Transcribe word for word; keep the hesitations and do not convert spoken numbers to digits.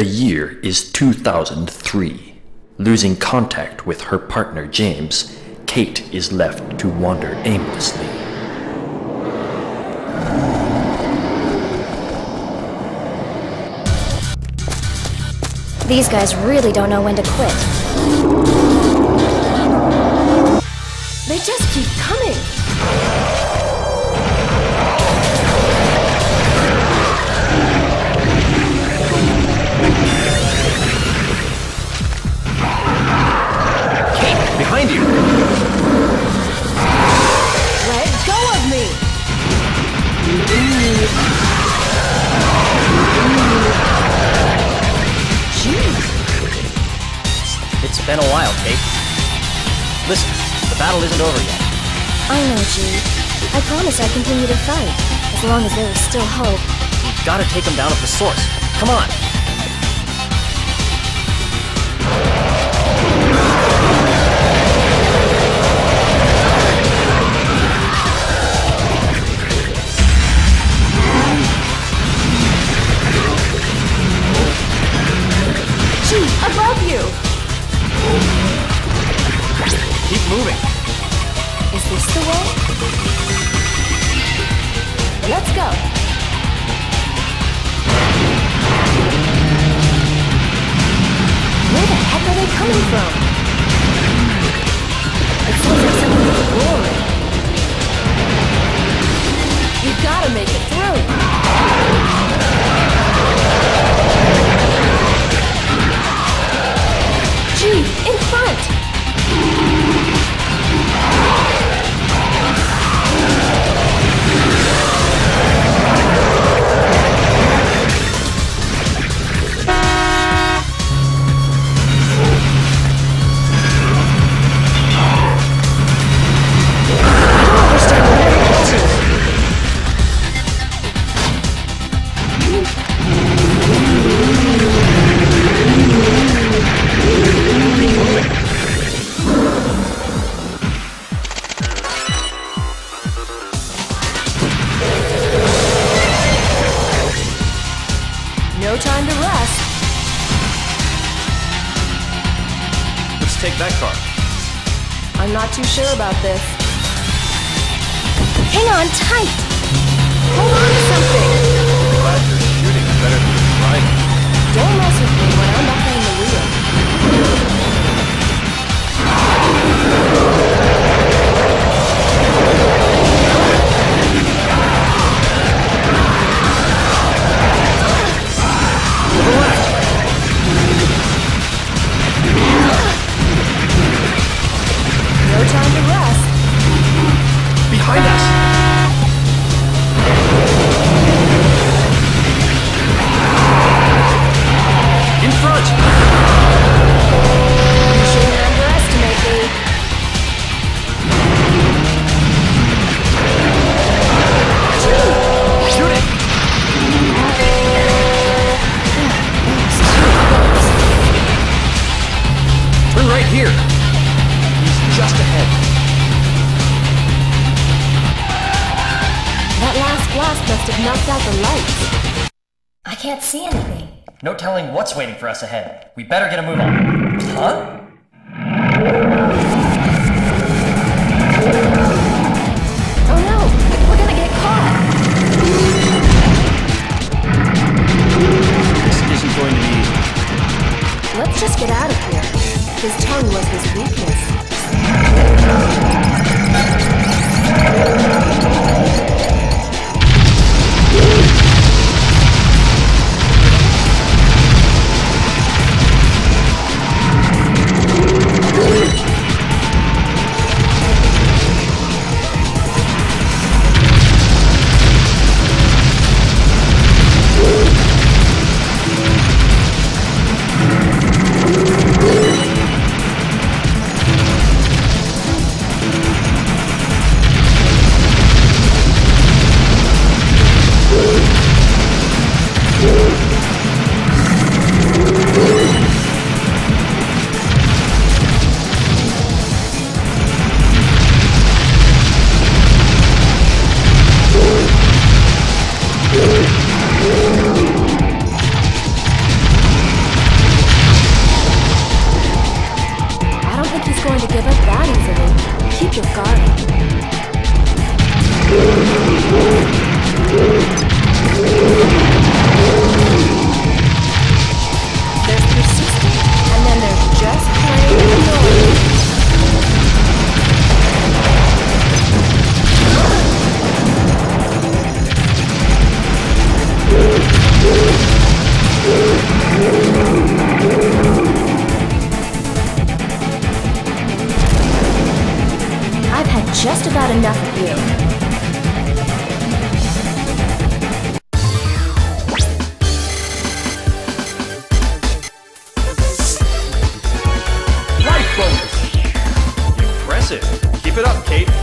The year is two thousand three. Losing contact with her partner James, Kate is left to wander aimlessly. These guys really don't know when to quit. They just keep coming. Kate, behind you! Let go of me! It's been a while, Kate. Listen, the battle isn't over yet. I know, G. I promise I'd continue to fight, as long as there is still hope. We've got to take them down at the source. Come on! G, above you! Keep moving. Is this the way? Let's go! Where the heck are they coming from? It seems like something's roaring. You've got to make it through! Gee, in front! No time to rest. Let's take that car. I'm not too sure about this. Hang on tight! Hold on to something! Glad you're shooting better than you're driving. Don't mess with me when I'm behind the wheel. No time to rest. Behind us! In front! You shouldn't underestimate me. Shoot it! Turn right here. He's just ahead. That last blast must have knocked out the lights. I can't see anything. No telling what's waiting for us ahead. We better get a move on. Huh? Oh no! We're gonna get caught! This isn't going to be easy. Let's just get out of here. His tongue was his weakness. it up, Kate.